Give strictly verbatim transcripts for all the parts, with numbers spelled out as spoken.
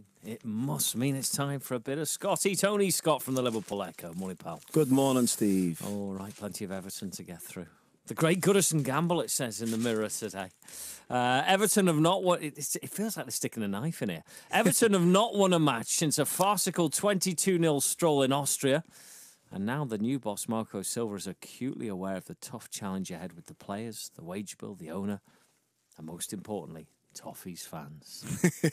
It must mean it's time for a bit of Scotty. Tony Scott from the Liverpool Echo. Morning, pal. Good morning, Steve. All right, plenty of Everton to get through. The great Goodison gamble, it says in the Mirror today. Uh, Everton have not won... It, it feels like they're sticking a knife in here. Everton have not won a match since a farcical twenty-two nil stroll in Austria. And now the new boss, Marco Silva, is acutely aware of the tough challenge ahead with the players, the wage bill, the owner, and most importantly, Toffees fans.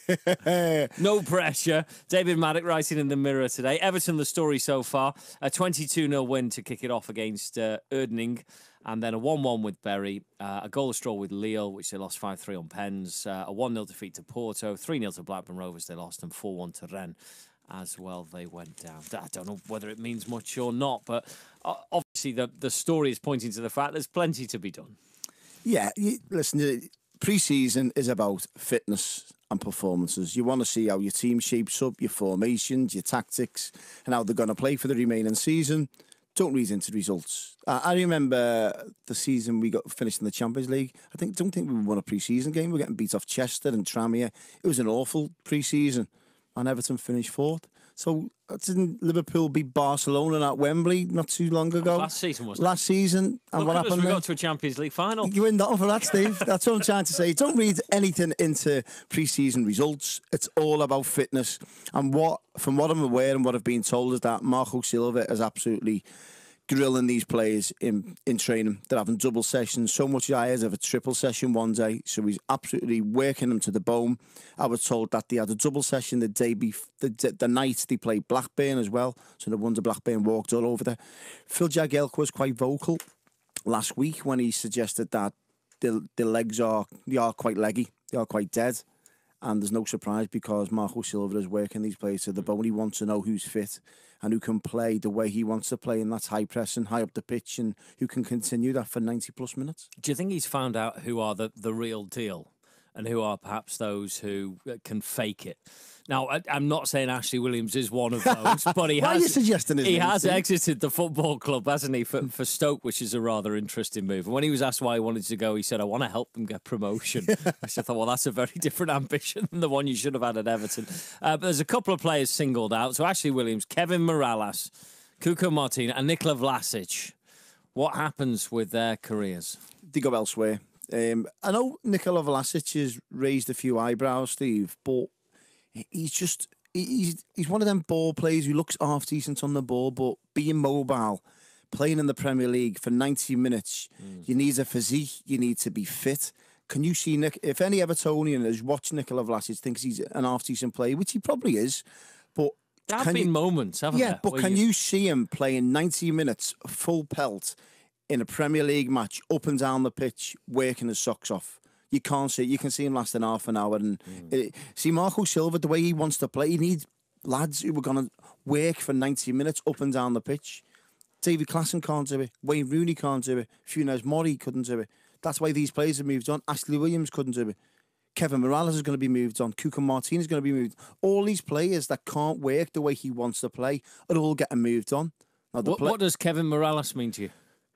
No pressure. David Maddock writing in the Mirror today. Everton, the story so far. A twenty-two nil win to kick it off against uh, Erdning. And then a one one with Bury. Uh, a goal draw with Lille, which they lost five three on pens. Uh, a one nil defeat to Porto. three nil to Blackburn Rovers, they lost. And four one to Rennes as well. They went down. I don't know whether it means much or not. But uh, obviously the, the story is pointing to the fact there's plenty to be done. Yeah, you, listen... Pre-season is about fitness and performances. You want to see how your team shapes up, your formations, your tactics, and how they're going to play for the remaining season. Don't read into results. I, I remember the season we got finished in the Champions League. I think don't think we won a pre-season game. We were getting beat off Chester and Tranmere. It was an awful pre-season, and Everton finished fourth. So didn't Liverpool beat Barcelona at Wembley not too long ago? Last season, wasn't it? Last season. And Look what at us, happened we then? got to a Champions League final. You win nothing for that, Steve. That's what I'm trying to say. Don't read anything into pre-season results. It's all about fitness. And what, from what I'm aware and what I've been told, is that Marco Silva is absolutely grilling these players in, in training. They're having double sessions. So much I heard of a triple session one day. So he's absolutely working them to the bone. I was told that they had a double session the day before, the, the night they played Blackburn as well. So the ones Blackburn walked all over there. Phil Jagielka was quite vocal last week when he suggested that the, the legs are, they are quite leggy. They are quite dead. And there's no surprise because Marco Silva is working these players to the bone. He wants to know who's fit and who can play the way he wants to play, and that's high pressing, high up the pitch, and who can continue that for ninety plus minutes. Do you think he's found out who are the, the real deal and who are perhaps those who can fake it? Now, I, I'm not saying Ashley Williams is one of those, but he Why has. Are you suggesting his he name, has Steve? exited the football club, hasn't he, for, for Stoke, which is a rather interesting move. And when he was asked why he wanted to go, he said, "I want to help them get promotion." I just thought, well, that's a very different ambition than the one you should have had at Everton. Uh, but there's a couple of players singled out. So Ashley Williams, Kevin Morales, Cuco Martin, and Nikola Vlasic. What happens with their careers? They go elsewhere. Um, I know Nikola Vlasic has raised a few eyebrows, Steve, but he's just. He's he's one of them ball players who looks half decent on the ball, but being mobile, playing in the Premier League for ninety minutes, mm. you need a physique, you need to be fit. Can you see Nick? If any Evertonian is watching Nikola Vlasic, thinks he's an half decent player, which he probably is, but there have been you, moments, haven't yeah, there? but Where can you... you see him playing ninety minutes full pelt in a Premier League match, up and down the pitch, working his socks off? You can't see. You can see him lasting half an hour. And mm. it, see Marco Silva, the way he wants to play, he needs lads who are going to work for ninety minutes up and down the pitch. David Klassen can't do it. Wayne Rooney can't do it. Funes Mori couldn't do it. That's why these players have moved on. Ashley Williams couldn't do it. Kevin Morales is going to be moved on. Cuco Martin is going to be moved. All these players that can't work the way he wants to play are all getting moved on. Now, what, play- what does Kevin Morales mean to you?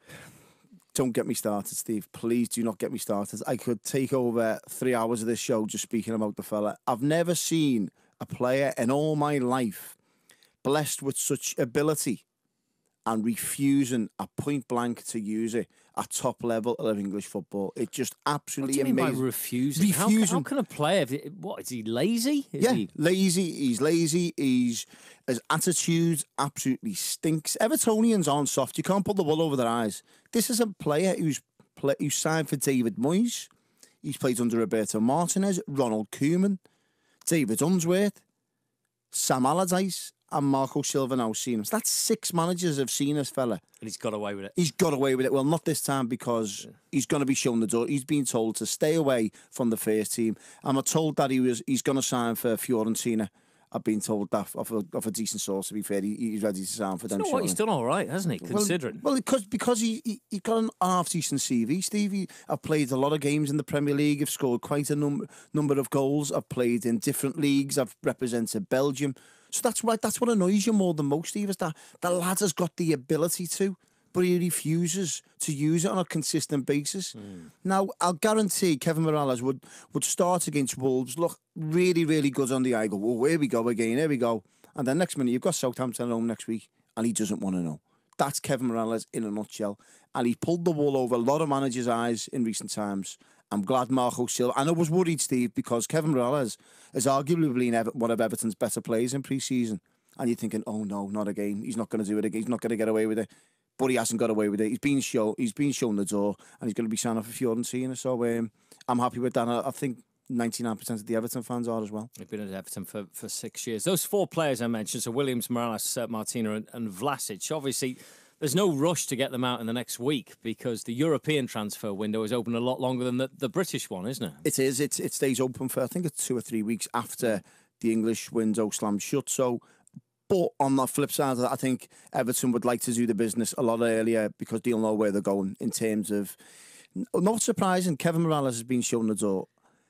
Don't get me started, Steve. Please do not get me started. I could take over three hours of this show just speaking about the fella. I've never seen a player in all my life blessed with such ability and refusing at point blank to use it at top level of English football. It just absolutely what do you amazing. Mean by refusing? refusing. How, how can a player? What is he lazy? Is yeah, he... lazy. He's lazy. He's his attitude absolutely stinks. Evertonians aren't soft. You can't put the wool over their eyes. This is a player who's play, who's signed for David Moyes. He's played under Roberto Martinez, Ronald Koeman, David Unsworth, Sam Allardyce, and Marco Silva now seen him. So that's six managers have seen this fella. And he's got away with it. He's got away with it. Well, not this time because yeah. he's going to be shown the door. He's been told to stay away from the first team. And I'm told that he was he's going to sign for Fiorentina. I've been told that off a, off a decent source, to be fair. He, he's ready to sign for them. You know what? He's done all right, hasn't he, considering? Well, well because, because he, he, he got an half-decent C V, Steve. He, I've played a lot of games in the Premier League. I've scored quite a num- number of goals. I've played in different leagues. I've represented Belgium. So that's right. That's what annoys you more than most, Steve, is that the lad has got the ability to. but he refuses to use it on a consistent basis. Mm. Now, I'll guarantee Kevin Morales would, would start against Wolves, look really, really good on the eye, go, oh, here we go again, here we go. And then next minute, you've got Southampton at home next week, and he doesn't want to know. That's Kevin Morales in a nutshell. And he pulled the wool over a lot of managers' eyes in recent times. I'm glad Marco Silva... And I was worried, Steve, because Kevin Morales is arguably been Ever- one of Everton's better players in pre-season. And you're thinking, oh, no, not again. He's not going to do it again. He's not going to get away with it. But he hasn't got away with it. He's been show, He's been shown the door, and he's going to be signing for Fiorentina. So um, I'm happy with that. I, I think ninety-nine percent of the Everton fans are as well. They've been at Everton for, for six years. Those four players I mentioned, so Williams, Morales, uh, Martina and, and Vlasic, obviously... There's no rush to get them out in the next week because the European transfer window is open a lot longer than the, the British one, isn't it? It is. It, it stays open for, I think it's two or three weeks after the English window slams shut. So, but on the flip side of that, I think Everton would like to do the business a lot earlier because they'll know where they're going in terms of... Not surprising, Kevin Morales has been shown the door.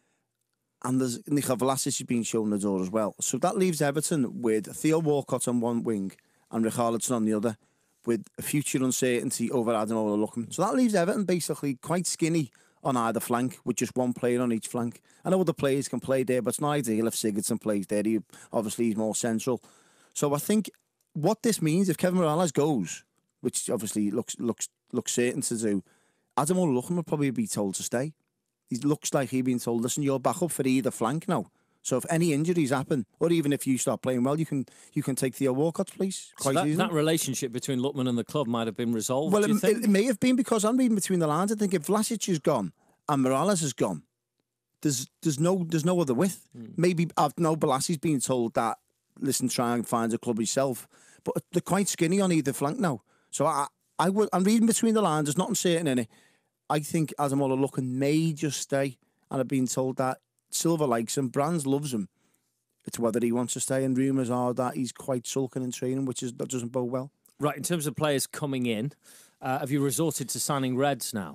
And there's Niko Vlasic has been shown the door as well. So that leaves Everton with Theo Walcott on one wing and Richarlison on the other, with a future uncertainty over Ademola Lookman. So that leaves Everton basically quite skinny on either flank, with just one player on each flank. I know other players can play there, but it's not ideal if Sigurdsson plays there. He, obviously, he's more central. So I think what this means, if Kevin Morales goes, which obviously looks looks looks certain to do, Ademola Lookman will probably be told to stay. He looks like he's being told, listen, you're back up for either flank now. So if any injuries happen, or even if you start playing well, you can you can take Theo Walcott's place quite so that, easily. That relationship between Lookman and the club might have been resolved. Well, do you it, think? it may have been, because I'm reading between the lines. I think if Vlasic is gone and Morales is gone, there's there's no there's no other width. Mm. Maybe I've no Balassy's being told that, listen, try and find a club yourself. But they're quite skinny on either flank now. So I I would I'm reading between the lines. There's nothing certain in it. I think Ademola Lookman may just stay, and I've been told that Silva likes him, Brands loves him. It's whether he wants to stay, and rumours are that he's quite sulking in training, which is that doesn't bode well. Right, in terms of players coming in, uh, have you resorted to signing Reds now?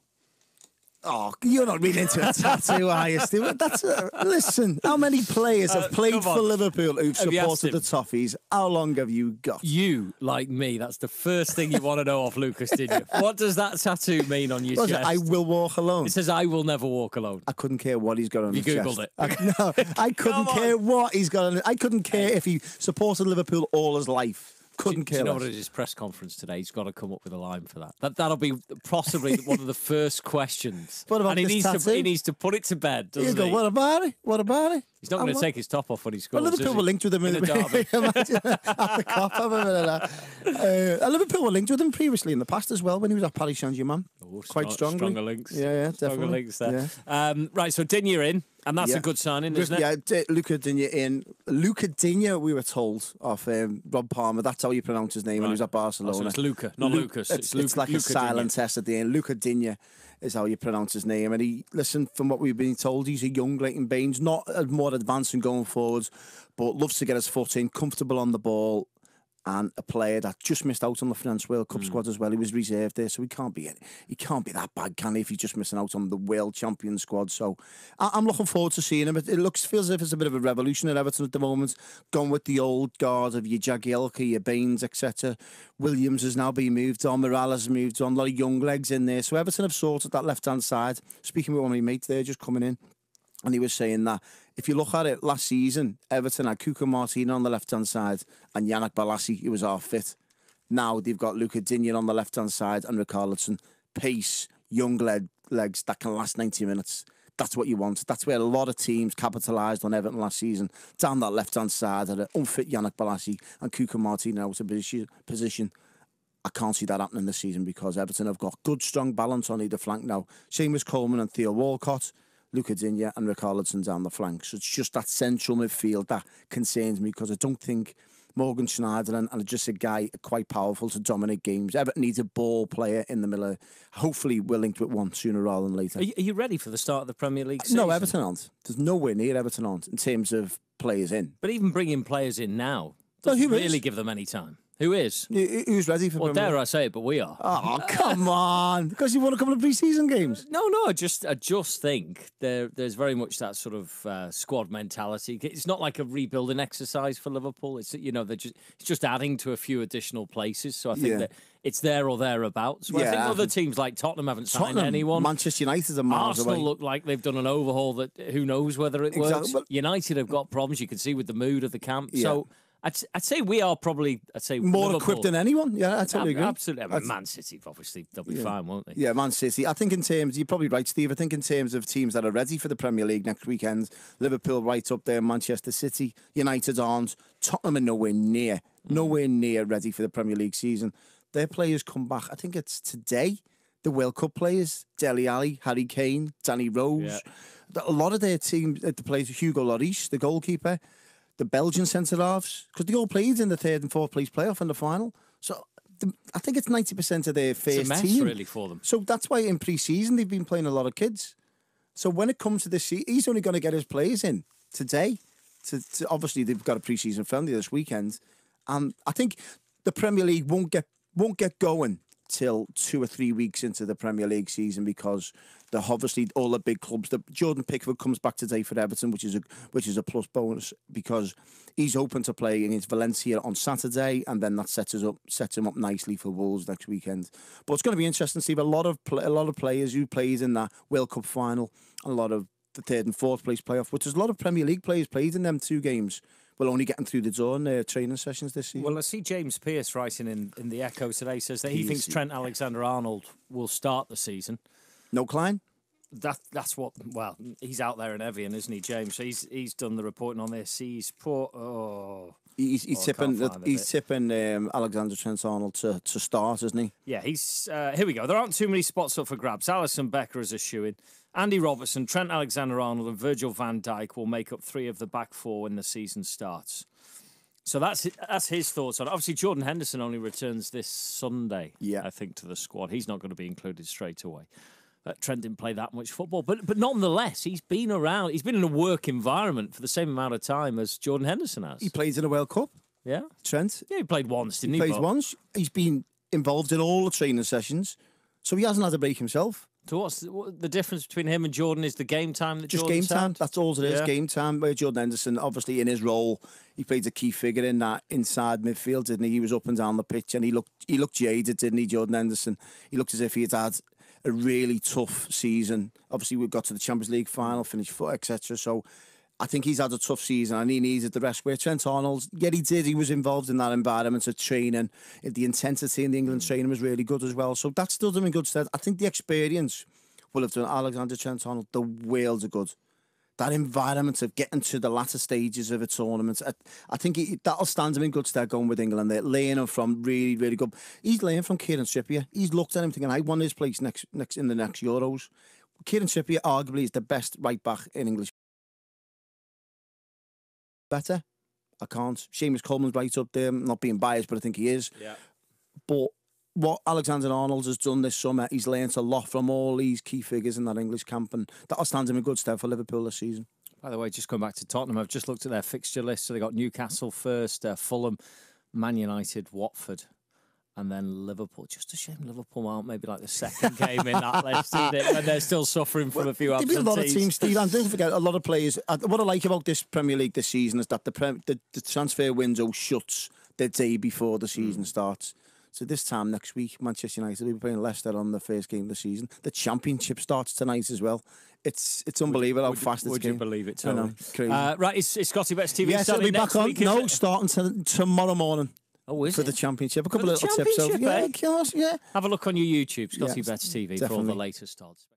Oh, you're not really into a tattoo, are you, Steve? That's a, listen, how many players have played uh, for Liverpool who've have supported the Toffees? How long have you got? You, like me, that's the first thing you want to know off Lucas, did you? What does that tattoo mean on your What's chest? It? I will walk alone. It says, I will never walk alone. I couldn't care what he's got on you his Googled chest. it. I, no, I couldn't care what he's got on it. I couldn't care if he supported Liverpool all his life. Couldn't do, care do you know less. what, at his press conference today, he's got to come up with a line for that. that that'll be possibly one of the first questions. What about and he this needs tattoo? to he needs to put it to bed, doesn't you go, he? What about it? What about it? He's not going to take his top off when he scores. Well, Liverpool were linked with him in, in the derby. Imagine at the Cop. Uh, Liverpool were linked with him previously in the past as well when he was at Paris Saint-Germain. Oh, Quite strongly. Stronger links. Yeah, yeah, definitely. Stronger links there. Yeah. Um, right, so Digne in, and that's yeah. a good signing, isn't yeah, it? Yeah, Luca Digne in. Luca Digne, we were told, of um, Rob Palmer. That's how you pronounce his name right. when he was at Barcelona. Oh, so it's Luca, not Lu- Lucas. It's, it's, it's Luca, like Luca a silent Digne. test at the end. Luca Digne is how you pronounce his name. And he, listen, from what we've been told, he's a young Leighton Baines, not more advancing going forwards, but loves to get his foot in, comfortable on the ball, and a player that just missed out on the France World Cup mm. squad as well. He was reserved there, so he can't be he can't be that bad, can he? If he's just missing out on the world champion squad. So I, I'm looking forward to seeing him. It, it looks feels as if it's a bit of a revolution at Everton at the moment. Gone with the old guard of your Jagielka, your Baines, et cetera. Williams has now been moved on. Morales has moved on. A lot of young legs in there. So Everton have sorted that left hand side. Speaking with one of my mates there, just coming in, and he was saying that if you look at it last season, Everton had Cuca Martina on the left-hand side and Yannick Bolasie, who was half fit. Now they've got Luca Digne on the left-hand side and Richarlison. Pace, young leg, legs that can last ninety minutes. That's what you want. That's where a lot of teams capitalised on Everton last season. Down that left-hand side, had an unfit Yannick Bolasie and Cuca Martina out of position. I can't see that happening this season because Everton have got good, strong balance on either flank now. Same as Coleman and Theo Walcott. Luca Digne and Richarlison down the flanks. So it's just that central midfield that concerns me because I don't think Morgan Schneider and, and just a guy quite powerful to dominate games. Everton needs a ball player in the middle. Hopefully we're linked with one sooner rather than later. Are you, are you ready for the start of the Premier League season? No, Everton aren't. There's nowhere near Everton aren't in terms of players in. But even bringing players in now doesn't well, really give them any time. Who is? Who- Who's ready for Well, Premier dare I say it, but we are. Oh, come on. Because you won a couple of pre-season games. No, no, I just, I just think there, there's very much that sort of uh, squad mentality. It's not like a rebuilding exercise for Liverpool. It's, you know, they're just, it's just adding to a few additional places. So I think Yeah. that it's there or thereabouts. Well, I think Yeah. other teams like Tottenham haven't signed Tottenham, anyone. Manchester United are miles Arsenal away. look like they've done an overhaul that who knows whether it Exactly, works. but- United have got problems. You can see with the mood of the camp. Yeah. So I'd, I'd say we are probably, I'd say More Liverpool, equipped than anyone. Yeah, I totally Ab- agree. Absolutely. I mean, That's- Man City, obviously, they'll be fine, won't they? Yeah, Man City. I think in terms, you're probably right, Steve. I think in terms of teams that are ready for the Premier League next weekend, Liverpool right up there, Manchester City, United aren't, Tottenham are nowhere near, nowhere near ready for the Premier League season. Their players come back, I think it's today, the World Cup players, Dele Alli, Harry Kane, Danny Rose. Yeah. A lot of their team, the players, Hugo Lloris, the goalkeeper, the Belgian centre-halves, because they all played in the third and fourth place playoff in the final. So the, I think it's ninety percent of their first It's a mess, team. really, for them. So that's why in pre-season they've been playing a lot of kids. So when it comes to this season, he's only going to get his players in today. To, to, obviously, they've got a pre-season friendly this weekend. And I think the Premier League won't get won't get going till two or three weeks into the Premier League season because the obviously all the big clubs. The Jordan Pickford comes back today for Everton, which is a which is a plus bonus because he's hoping to play against Valencia on Saturday, and then that sets us up sets him up nicely for Wolves next weekend. But it's going to be interesting to see a lot of pl- a lot of players who played in that World Cup final, and a lot of the third and fourth place playoff, which is a lot of Premier League players played in them two games. Well, only getting through the door in their training sessions this season. Well, I see James Pearce writing in, in the Echo today, says that he He's- thinks Trent Alexander-Arnold will start the season. No Klein? That That's what, well, he's out there in Evian, isn't he, James? So he's he's done the reporting on this. He's put, oh... He's, he's Oh, I tipping. can't find He's it. tipping um, Alexander Trent-Arnold to, to start, isn't he? Yeah, he's... Uh, here we go. There aren't too many spots up for grabs. Alisson Becker is a shoo-in. Andy Robertson, Trent Alexander-Arnold and Virgil van Dijk will make up three of the back four when the season starts. So that's that's his thoughts on it. Obviously, Jordan Henderson only returns this Sunday, Yeah. I think, to the squad. He's not going to be included straight away. Uh, Trent didn't play that much football, but but nonetheless, he's been around. He's been in a work environment for the same amount of time as Jordan Henderson has. He plays in a World Cup, Yeah, Trent. yeah, he played once, didn't he? Plays But- once. He's been involved in all the training sessions, so he hasn't had a break himself. So what's the, what, the difference between him and Jordan is the game time that Just Jordan's game time. had? That's all it is. Yeah. Game time. Where Jordan Henderson, obviously in his role, he played a key figure in that inside midfield, didn't he? He was up and down the pitch, and he looked he looked jaded, didn't he, Jordan Henderson? He looked as if he had had a really tough season. Obviously, we got to the Champions League final, finished fourth, et cetera. So I think he's had a tough season and he needed the rest. Where Trent Arnold, yeah, he did. He was involved in that environment of training. The intensity in the England training was really good as well. So that stood him in good stead. I think the experience will have done Alexander Trent Arnold the world of good. That environment of getting to the latter stages of a tournament, I, I think he, that'll stand him in good stead going with England. They're learning from really, really good. He's learning from Kieran Trippier. He's looked at him thinking, I won his place next, next in the next Euros. Kieran Trippier arguably is the best right back in English. Better? I can't. Seamus Coleman's right up there. I'm not being biased, but I think he is. Yeah. But what Alexander Arnold has done this summer, he's learnt a lot from all these key figures in that English camp, and that'll stand him in good stead for Liverpool this season. By the way, just going back to Tottenham, I've just looked at their fixture list. So they got Newcastle first, uh, Fulham, Man United, Watford, and then Liverpool. Just a shame Liverpool aren't maybe like the second game in that list, isn't it? And they're still suffering from a few There'll be absentees. a lot of teams, Steve, and don't forget, a lot of players. uh, What I like about this Premier League this season is that the prem, the, the transfer window shuts the day before the season mm. starts. So this time next week, Manchester United will be playing Leicester on the first game of the season. The Championship starts tonight as well. It's it's unbelievable would, how fast would it's you going. believe it, I Tony? know, crazy. Uh, right, it's, it's Scotty Bet T V. Yes, it'll starting be back next on. week, is No, it? starting to, tomorrow morning. Oh, is for it? the Championship. A couple For of the little tips over. Championship, Yeah, eh? of course, yeah. Have a look on your YouTube, Scotty Yes, Bet T V, for all definitely. the latest odds.